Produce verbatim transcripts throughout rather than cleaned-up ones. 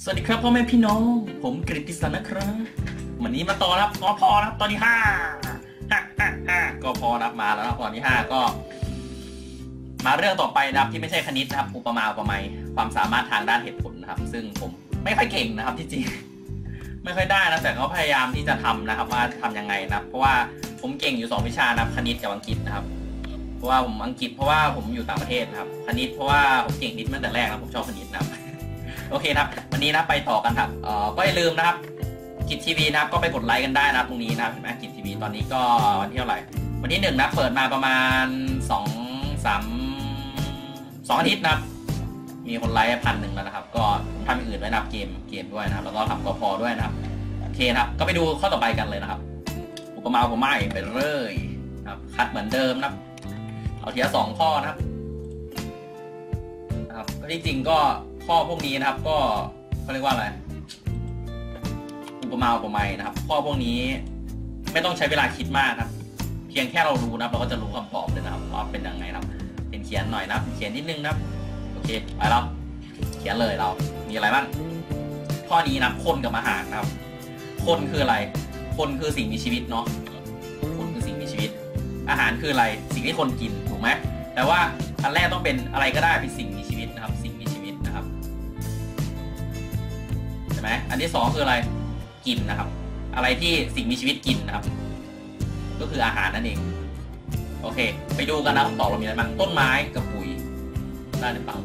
สวัสดีครับพ่อแม่พี่น้องผมกฤติสันนะครับวันนี้มาต่อครับกพนะครับตอนที่ห้าห้าห้าห้ากพนะครับมาแล้วนะตอนที่ห้าก็ มาเรื่องต่อไปนะครับที่ไม่ใช่คณิตนะครับอุปมาอุปไมยความสามารถทางด้านเหตุผลนะครับซึ่งผมไม่ค่อยเก่งนะครับที่จริงไม่ค่อยได้นะแต่ก็พยายามที่จะทำนะครับว่าทำยังไงนะเพราะว่าผมเก่งอยู่สองวิชานะคณิตกับอังกฤษนะครับเพราะว่าผมอังกฤษเพราะว่าผมอยู่ต่างประเทศนะครับคณิตเพราะว่าผมเก่งนิดตั้งแต่แรกนะผมชอบคณิตนะครับโอเคครับวันนี้นะไปต่อกันครับเอ่อก็อย่าลืมนะครับกิจทีวีนะครับก็ไปกดไลค์กันได้นะตรงนี้นะเห็นไหมกิจทีวีตอนนี้ก็วันที่เท่าไหร่วันที่หนึ่งนะเปิดมาประมาณสองสามสองอาทิตย์นะครับมีคนไลค์พันหนึ่งแล้วนะครับก็ผมทำอย่างอื่นด้วยนะครับเกมเกมด้วยนะครับแล้วก็ทำกพด้วยนะครับโอเคครับก็ไปดูข้อต่อไปกันเลยนะครับอุปมาอุปไมยไปเลยนะครับคัดเหมือนเดิมนะครับเอาทีละสองข้อนะครับนะครับก็ที่จริงก็ข้อพวกนี้นะครับก็เขาเรียกว่าอะไรอุปมาอุปไมยนะครับข้อพวกนี้ไม่ต้องใช้เวลาคิดมากครับเพียงแค่เรารู้นะเราก็จะรู้คำตอบเลยนะครับว่าเป็นยังไงนะครับเป็นเขียนหน่อยนะเขียนนิดนึงนะโอเคไปแล้วเขียนเลยเรามีอะไรบ้างข้อนี้นะคนกับอาหารนะครับคนคืออะไรคนคือสิ่งมีชีวิตเนาะคนคือสิ่งมีชีวิตอาหารคืออะไรสิ่งที่คนกินถูกไหมแต่ว่าอันแรกต้องเป็นอะไรก็ได้เป็นสิ่งมีชีวิตนะครับสิ่งมีชีวิตนะครับใช่ไหมอันที่สองคืออะไรกินนะครับอะไรที่สิ่งมีชีวิตกินนะครับก็คืออาหารนั่นเองโอเคไปดูกันนะคำตอบเรามีอะไรบ้างต้นไม้กับปุ๋ยได้หรือเปล่า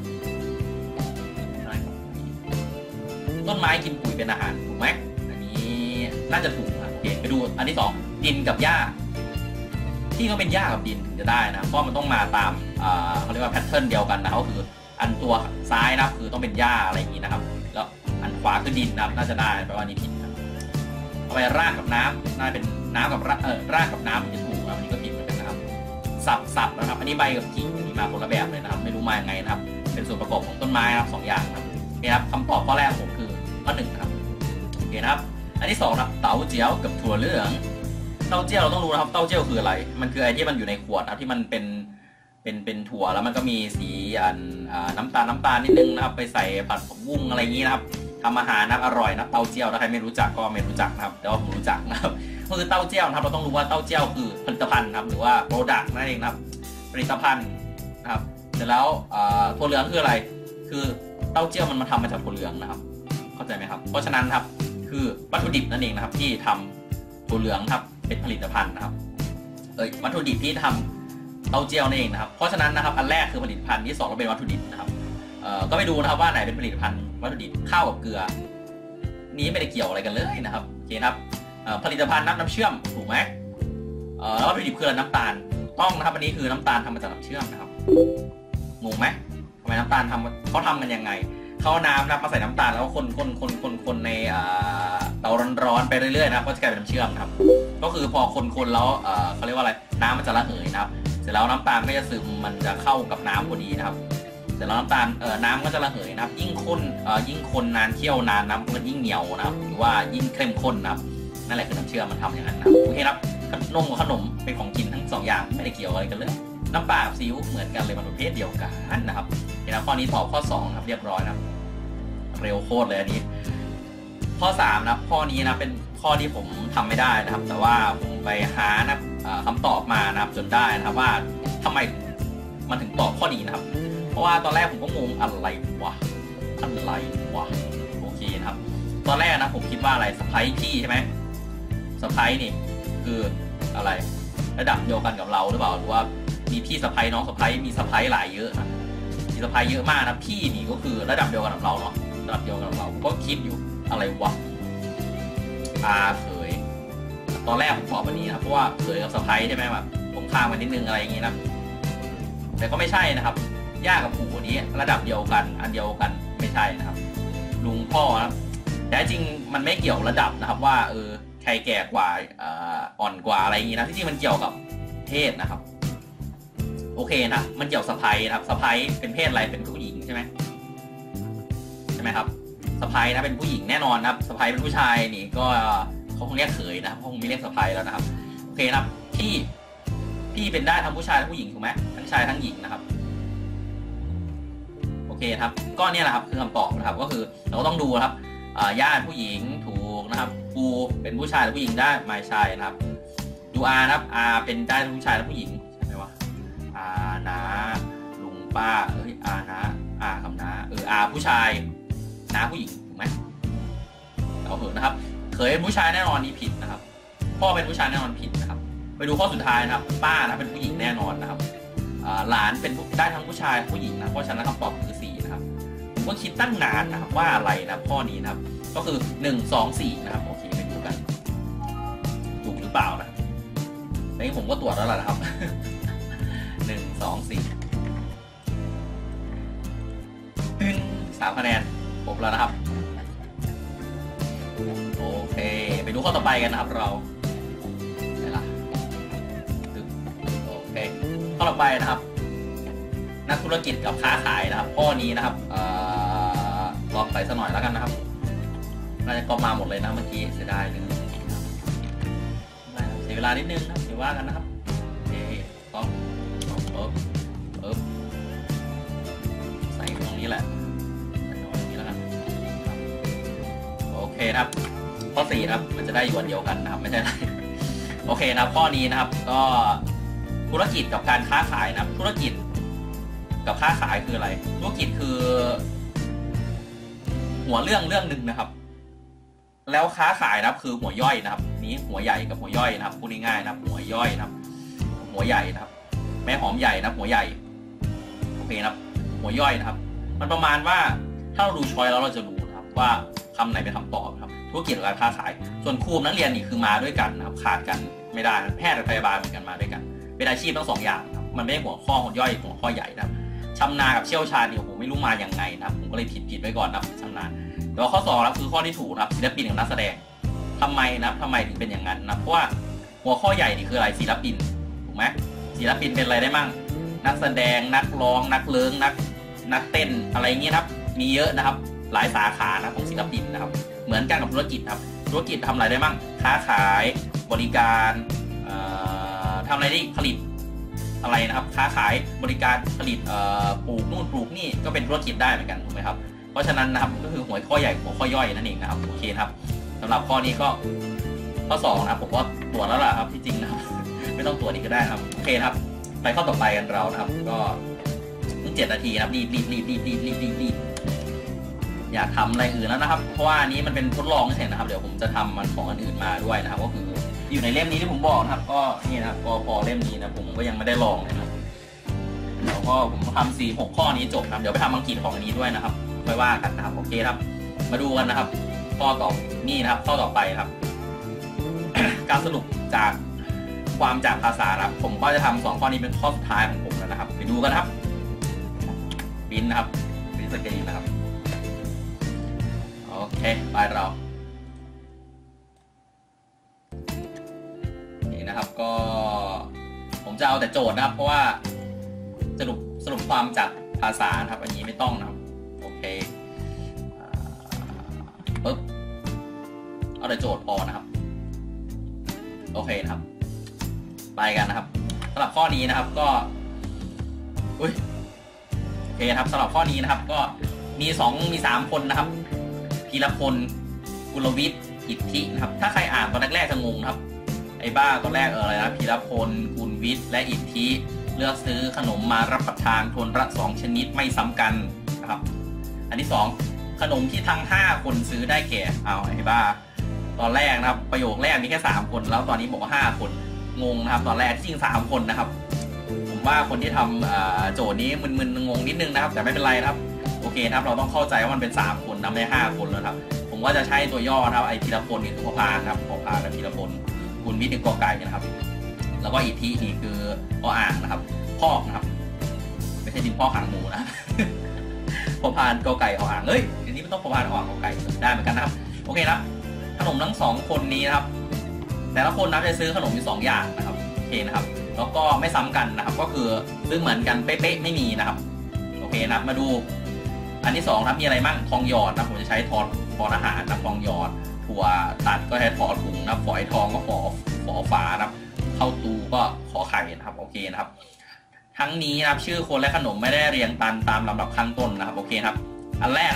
ต้นไม้กินปุ๋ยเป็นอาหารถูกไหมอันนี้น่าจะถูกนะโอเคไปดูอันที่สองดินกับหญ้าที่ก็เป็นหญ้ากับดินถึงจะได้นะเพราะมันต้องมาตามเขาเรียกว่าแพทเทิร์นเดียวกันนะก็คืออันตัวซ้ายนะคือต้องเป็นหญ้าอะไรอย่างนี้นะครับแล้วอันขวาคือดินนะน่าจะได้แปลว่านี้ผิดนะเอาไปรากกับน้ำน่าเป็นน้ำกับเออรากกับน้ำจะถูกนะอันนี้ก็ผิดเหมือนกันนะครับสับสับนะครับอันนี้ใบกับกิ่งอันนี้มาคนละแบบเลยนะครับไม่รู้มาอย่างไงนะครับเป็นส่วนประกอบของต้นไม้นะครับสองอย่างนะครับนี่ครับคำตอบข้อแรกของผมคือข้อหนึ่งครับโอเคนะครับอันที่สองครับเต้าเจี้ยวกับถั่วเหลืองเต้าเจี้ยวเราต้องรู้นะครับเต้าเจี้ยวคืออะไรมันคือไอ้ที่มันอยู่ในขวดนะที่มันเป็นเป็นเป็นถั่วแล้วมันก็มีสีอันน้ำตาลน้ำตาลนิดนึงนะครับไปใส่ผัดผักบุ้งอะไรอย่างนี้นะครับทำอาหารนะอร่อยนะเต้าเจี้ยวถ้าใครไม่รู้จักก็ไม่รู้จักนะครับแต่ว่าผมรู้จักนะครับก็คือเต้าเจี้ยวนะครับเราต้องรู้ว่าเต้าเจี้ยวคือผลิตภัณฑ์ครับหรือว่า product นั่นเองนะครับผลิตภัณฑ์นะครับเสร็จแล้วถั่วเหลืองคืออะไรคือเต้าเจี้ยวมันมาทำมาจากถั่วเหลืองนะครับเข้าใจไหมครับเพราะฉะนั้นครับคือวัตถุดิบนั่นเองนะครับที่ทำถั่วเหลืองครับเป็นผลิตภัณฑ์นะครับเอ้ยวัตถุดิบที่ทำเต้าเจี้ยวนั่นเองนะครับเพราะฉะนั้นนะครับอันแรกคือผลิตภัณฑ์ที่สองก็เป็นวัตถุดิบนะครับเอ่อก็ไปดูนะครับว่าไหนเป็นผลิตภัณฑ์วัตถุดิบข้าวกับเกลือนี้ไม่ได้เกี่ยวอะไรกันเลยนะครับโอเคครับผลิตภัณฑ์น้ำน้ำเชื่อมถูกไหมเอ่อแล้ววัตถุดิบคือน้ำตาลต้องนะครับอันนี้คือน้ำตาลทำมาจากน้ำเชื่อมนะครับงงไหมทำไมน้ำตาลทำเขาทำกันยังไงเขาน้ำนะมาใส่น้ำตาลแล้วคนคนคนคนคนในเตาร้อนๆไปเรื่อยๆนะครับก็จะกลายเป็นน้ำเชื่อมนะครับก็คือพอคนๆแล้วเขาเรียกว่าอะไรน้ำมันจะระเหยนะครับเสร็จแล้วน้ำตาลก็จะซึมมันจะเข้ากับน้ำพอดีนะครับเสร็จแล้วน้ำตาลน้ำก็จะระเหยนะครับยิ่งข้นยิ่งคนนานเคี่ยวนานน้ำมันยิ่งเหนียวนะครับหรือว่ายิ่งเข้มข้นนะครับนั่นแหละคือน้ำเชื่อมมันทำอย่างนั้นนะโอเคครับนมกับขนมเป็นของกินทั้งสองอย่างไม่ได้เกี่ยวอะไรกันเลยน้ำปลากับซีอิ๊วเหมือนกันเลยมันประเภทเดียวกันนะครับเห็นไหมข้อนี้ตอบข้อสองครับเรียบร้อยนะครับเร็วโคตรเลยอันนี้ข้อสามนะข้อนี้นะเป็นข้อที่ผมทำไม่ได้นะครับแต่ว่าผมไปหานะคำตอบมานะครับจนได้นะครับว่าทำไมมันถึงตอบข้อนี้นะครับเพราะว่าตอนแรกผมก็งงอะไรวะอะไรวะโอเคนะครับตอนแรกนะผมคิดว่าอะไรสไปพี่ใช่ไหมสไปนี่คืออะไรระดับเดียวกันกับเราหรือเปล่าหรือว่ามีพี่สะใภ้น้องสะใภ้มีสะใภ้หลายเยอะนะมีสะใภ้เยอะมากนะพี่นี่ก็คือระดับเดียวกันกับเราเนาะระดับเดียวกันกับเราผมก็คิดอยู่อะไรวะอาเขยตอนแรกผมตอบวันนี้นะเพราะว่าเขยกับสะใภ้ใช่ไหมแบบผมข้ามกันนิดนึงอะไรอย่างงี้นะแต่ก็ไม่ใช่นะครับย่ากับปู่นี้ระดับเดียวกันอันเดียวกันไม่ใช่นะครับลุงพ่อนะแต่จริงมันไม่เกี่ยวระดับนะครับว่าเออใครแก่กว่าอ่อนกว่าอะไรอย่างงี้นะที่จริงมันเกี่ยวกับเพศนะครับโอเคนะมันเกี่ยวสะใภ้นะครับสะใภ้เป็นเพศอะไรเป็นผู้หญิงใช่ไหมใช่ไหมครับสะใภ้นะเป็นผู้หญิงแน่นอนนะครับสะใภ้เป็นผู้ชายนี่ก็เขาคงเรียกเขยนะครับเขาคงไม่เรียกสะใภ้แล้วนะครับโอเคนะครับพี่พี่เป็นได้ทั้งผู้ชายทั้งผู้หญิงถูกไหมทั้งชายทั้งหญิงนะครับโอเคครับก็เนี่ยแหละครับคือคำตอบนะครับก็คือเราต้องดูนะครับย่าผู้หญิงถูกนะครับปูเป็นผู้ชายหรือผู้หญิงได้ไม่ใช่นะครับดูอานะครับอาเป็นได้ทั้งผู้ชายและผู้หญิงใช่ไหมวะอานาลุงป้าเอ้ยอานาอากับนาเอออาผู้ชายนาผู้หญิงถูกไหมเอาเถอะนะครับเคยเป็นผู้ชายแน่นอนนี่ผิดนะครับพ่อเป็นผู้ชายแน่นอนผิดนะครับไปดูข้อสุดท้ายนะครับป้านะเป็นผู้หญิงแน่นอนนะครับหลานเป็นได้ทั้งผู้ชายผู้หญิงนะเพราะฉะนั้นคำตอบคือสี่นะครับผมก็คิดตั้งนานนะครับว่าอะไรนะข้อนี้นะครับก็คือหนึ่ง สอง สี่นะครับโอเคไปดูกันถูกหรือเปล่านะในนี้ผมก็ตรวจแล้วแหละนะครับหนึ่ง สอง สี่ตึ้งสามคะแนนครบแล้วนะครับโอเคไปดูข้อต่อไปกันนะครับเราไหนล่ะโอเคข้อต่อไปนะครับนักธุรกิจกับค้าขายนะครับข้อนี้นะครับลองไปสักหน่อยแล้วกันนะครับน่าจะก็มาหมดเลยนะเมื่อกี้เสียดายนึงเสียเวลานิดนึงนะเดี๋ยวว่ากันนะครับโอเคต้องเอิบเอิบใส่ตรงนี้แหละใส่ตรงนี้แล้วกันโอเคครับข้อสี่ครับมันจะได้อยู่อันเดียวกันนะครับไม่ใช่ไรโอเคนะข้อนี้นะครับก็ธุรกิจกับการค้าขายนะครับธุรกิจกับค้าขายคืออะไรธุรกิจคือหัวเรื่องเรื่องหนึ่งนะครับแล้วค้าขายนะครับคือหัวย่อยนะครับนี้หัวใหญ่กับหัวย่อยนะครับพูดง่ายๆนะครับหัวย่อยนะครับหัวใหญ่นะครับแม่หอมใหญ่นะหัวใหญ่โอเคนะครับหัวย่อยนะครับมันประมาณว่าถ้าเราดูช้อยแล้วเราจะรู้นะครับว่าคำไหนเป็นคำตอบครับธุรกิจกับการค้าขายส่วนครูนักเรียนนี่คือมาด้วยกันนะครับขาดกันไม่ได้แพทย์กับพยาบาลเหมือนกันมาด้วยกันเป็นอาชีพทั้งสองอย่างครับมันไม่ได้หัวข้อหัวย่อยหัวข้อใหญ่นะครับชำนาญกับเชี่ยวชาญเนี่ยผมไม่รู้มาอย่างไงนะครับผมก็เลยผิดผิดไว้ก่อนนะครับชำนาญแต่ว่าข้อสองครับคือข้อที่ถูกนะครับศิลปินกับนักแสดงทำไมนะครับทำไมถึงเป็นอย่างนั้นนะเพราะว่าหัวข้อใหญ่นี่คืออะไรศิลปินถูกไหมศิลปินเป็นอะไรได้มั่งนักแสดงนักร้องนักเลิ้งนักนักเต้นอะไรเงี้ยครับมีเยอะนะครับหลายสาขานะของศิลปินนะครับเหมือนกันกับธุรกิจครับธุรกิจทำอะไรได้มั่งค้าขายบริการทำอะไรได้ผลิตอะไรนะครับค้าขายบริการผลิตปลูกนู่นปลูกนี่ก็เป็นธุรกิจได้เหมือนกันถูกไหมครับเพราะฉะนั้นนะครับก็คือหัวข้อใหญ่หัวข้อย่อยนั่นเองนะครับโอเคครับสำหรับข้อนี้ก็ข้อสองนะผมว่าตรวจแล้วล่ะครับที่จริงนะครับไม่ต้องตรวจอีกก็ได้ครับโอเคครับไปข้อต่อไปกันเรานะครับก็เจ็ดนาทีนะครับรีบรีบรีบรีบรีบรีบรีบรีบอยากทำอะไรอื่นแล้วนะครับเพราะว่านี้มันเป็นทดลองเฉยนะครับเดี๋ยวผมจะทำมันของอันอื่นมาด้วยนะครับก็คืออยู่ในเล่มนี้ที่ผมบอกนะครับก็นี่นะครับก็พอเล่มนี้นะผมก็ยังไม่ได้ลองเลยนะครับแล้วก็ผมทำสี่หกข้อนี้จบครับเดี๋ยวไปทำอังกฤษของอันนี้ด้วยนะครับไม่ว่ากันนะครับโอเคครับมาดูกันนะครับข้อต่อนี่นะครับข้อต่อไปครับ การสรุปจากความจากภาษาครับผมก็จะทำสองข้อนี้เป็นข้อสุดท้ายของผมแล้วนะครับไปดูกันครับบินนะครับบินสกรีนนะครับโอเคไปเรานี่นะครับก็ผมจะเอาแต่โจทย์นะครับเพราะว่าสรุปสรุปความจากภาษาครับอันนี้ไม่ต้องนะครับโอเคปึ๊บเอาแต่โจทย์พอนะครับโอเคนะครับไปกันนะครับสำหรับข้อนี้นะครับก็อุ้ยโอเคครับสำหรับข้อนี้นะครับก็มีสองมีสามคนนะครับพีรพลกุลวิทย์อิทธินะครับถ้าใครอ่านตอนแรกๆจะงงนะครับไอ้บ้าตอนแรกเอออะไรนะพีรพลกุลวิทย์และอิทธิเลือกซื้อขนมมารับประทานทนละสองชนิดไม่ซ้ำกันนะครับอันที่สองขนมที่ทั้งห้าคนซื้อได้แก่เอาไอ้บ้าตอนแรกนะครับประโยคแรกมีแค่สามคนแล้วตอนนี้บอกว่าห้าคนงงนะครับตอนแรกจริงสามคนนะครับผมว่าคนที่ทำโจทย์นี้มึนๆงงนิดนึงนะครับแต่ไม่เป็นไรนะครับโอเคครับเราต้องเข้าใจว่ามันเป็นสามคนนะไม่ห้าคนแล้วครับผมว่าจะใช้ตัวย่อนะครับไอ้พีรพลนี่คือพอพานครับพอพานกับพีรพลกุลวิทย์นี่กอไก่นะครับแล้วก็อิทธินี่คือพออ่างนะครับพอกนะครับไม่ใช่ดินพอกหางหมูนะพอพานกอไก่เอาอ่างเฮ้ยอันนี้มันต้องพอพานเอาอ่างกอไก่ได้เหมือนกันนะครับโอเคนะขนมทั้งสองคนนี้นะครับแต่ละคนนะจะซื้อขนมอยู่สองอย่างนะครับโอเคนะครับแล้วก็ไม่ซ้ำกันนะครับก็คือซื้อเหมือนกันเป๊ะๆไม่มีนะครับโอเคนะมาดูอันที่สองนะมีอะไรบ้างทองหยอดนะผมจะใช้ทอดทอดอาหารนะทองหยอดถั่วตัดก็ใช้ทอถุงนะฝอยทองก็ฝอฝอฝานะครับเข้าตูก็ขอไข่นะครับโอเคนะครับทั้งนี้นะครับชื่อคนและขนมไม่ได้เรียงตามตามลำดับข้างต้นนะครับโอเคครับอันแรกครับ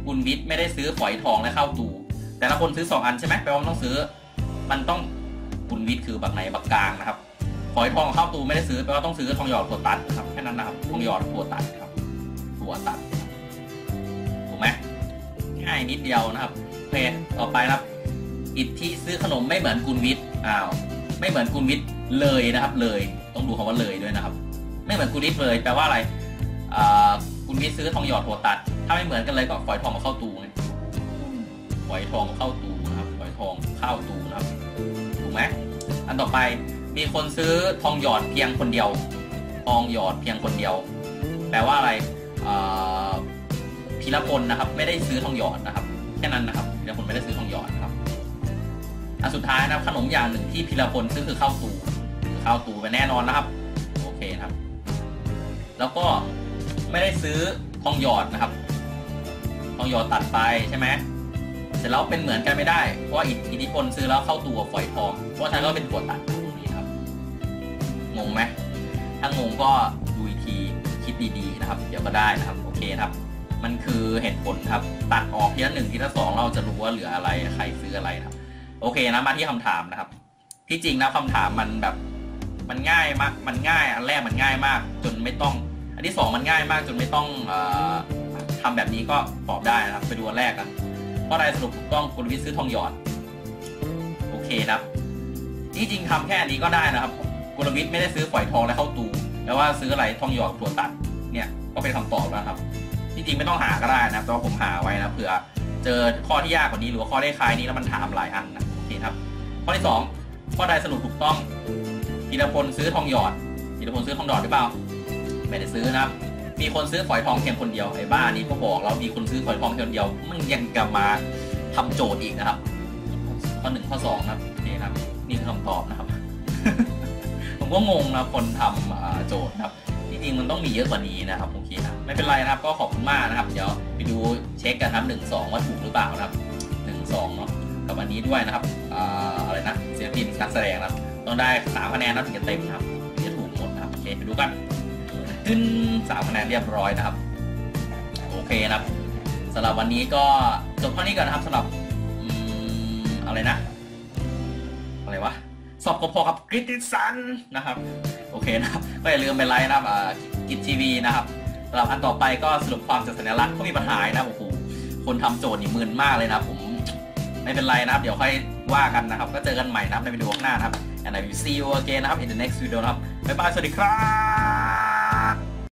คุณวิทย์ไม่ได้ซื้อฝอยทองและเข้าตูแต่ละคนซื้อสองอันใช่ไหมแปลว่ามันต้องซื้อมันต้องคุณวิทย์คือบักไหนบักกลางนะครับฝอยทองเข้าตูไม่ได้ซื้อแปลว่าต้องซื้อทองหยอดถั่วตัดครับแค่นั้นนะครับทองหยอดถั่วตัดครับถั่วตัดถูกไหมง่ายนิดเดียวนะครับโอเคต่อไปครับอิทธิซื้อขนมไม่เหมือนคุณวิทย์อ้าวไม่เหมือนคุณวิทย์เลยนะครับเลยต้องดูคำว่าเลยด้วยนะครับไม่เหมือนคุณวิทย์เลยแปลว่าอะไรคุณวิทย์ซื้อทองหยอดถั่วตัดถ้าไม่เหมือนกันเลยก็ฝอยทองมาเข้าตูไงฝอยทองเข้าตูนะครับฝอยทองเข้าตูนะครับถูกไหมอันต่อไปมีคนซื้อทองหยอดเพียงคนเดียวทองหยอดเพียงคนเดียวแปลว่าอะไรพีรพลนะครับไม่ได้ซื้อทองหยอดนะครับแค่นั้นนะครับพีรพลไม่ได้ซื้อทองหยอดนะครับอันสุดท้ายนะขนมอย่างหนึ่งที่พีรพลซื้อคือข้าวตูคือข้าวตูไปแน่นอนนะครับโอเคครับแล้วก็ไม่ได้ซื้อทองหยอดนะครับทองหยอดตัดไปใช่ไหมเสร็จแล้วเป็นเหมือนกันไม่ได้เพราะว่าอิทธิพลซื้อแล้วเข้าตัวฝอยทองเพราะฉะนั้นก็เป็นถั่วตัดตรงนี้ครับงงไหมถ้างงก็ดูอีกทีคิดดีๆนะครับเดี๋ยวก็ได้นะครับโอเคครับมันคือเหตุผลครับตัดออกทีละหนึ่งทีละสองเราจะรู้ว่าเหลืออะไรใครซื้ออะไรครับโอเคนะมาที่คำถามนะครับที่จริงนะคำถามมันแบบมันง่ายมากมันง่ายอันแรกมันง่ายมากจนไม่ต้องอันที่สองมันง่ายมากจนไม่ต้องเอ่อทำแบบนี้ก็ตอบได้นะครับไปดูอันแรกกันเพราะใดสรุปถูกต้องคุณวิทย์ซื้อทองหยอดโอเคครับที่จริงทำแค่นี้ก็ได้นะครับคุณวิทย์ไม่ได้ซื้อฝอยทองและเข้าตูแต่ว่าซื้ออะไรทองหยอดถั่วตัดเนี่ยก็เป็นคำตอบแล้วครับที่จริงไม่ต้องหาก็ได้นะแต่ว่าผมหาไว้นะเผื่อเจอข้อที่ยากกว่านี้หรือว่าข้อได้คล้ายนี้แล้วมันถามหลายอันนะโอเคครับข้อที่สองข้อใดสรุปถูกต้องพีรพลซื้อทองหยอดพีรพลซื้อทองหยอดหรือเปล่าไม่ได้ซื้อนะครับมีคนซื้อฝอยทองเพียงคนเดียวไอ้บ้านี้ก็บอกแล้วมีคนซื้อฝอยทองเพียงคนเดียวมันยังกลับมาทำโจทย์อีกนะครับข้อหนึ่งข้อสองครับนี่ครับนี่คือคำตอบนะครับ ผมก็งงนะคนทำโจทย์ครับจริงๆมันต้องมีเยอะกว่านี้นะครับโอเคนะไม่เป็นไรนะครับก็ขอบคุณมากนะครับเดี๋ยวไปดูเช็คกันครับหนึ่งสองว่าถูกหรือเปล่านะครับหนึ่งสองเนาะกับอันนี้ด้วยนะครับอะไรนะศิลปินนักแสดงนะครับต้องได้สามคะแนนนะถึงจะเต็มนะครับจะถูกหมดนะครับโอเคไปดูกันขึ้นสามคะแนนเรียบร้อยนะครับโอเคนะครับสำหรับวันนี้ก็จบเท่านี้ก่อนนะครับสำหรับอะไรนะอะไรวะสอบกพกับกริตติสันนะครับโอเคนะครับก็อย่าลืมไปไลค์นะครับกิจทีวีนะครับสำหรับอันต่อไปก็สรุปความจากสัญลักษณ์ก็มีปัญหานะโอ้โหคนทำโจทย์นี่มึนมากเลยนะผมไม่เป็นไรนะครับเดี๋ยวค่อยว่ากันนะครับก็เจอกันใหม่นะครับในวิดีโอข้างหน้านะครับ and I will see you again นะครับ in the next video นะครับบ๊ายบายสวัสดีครับ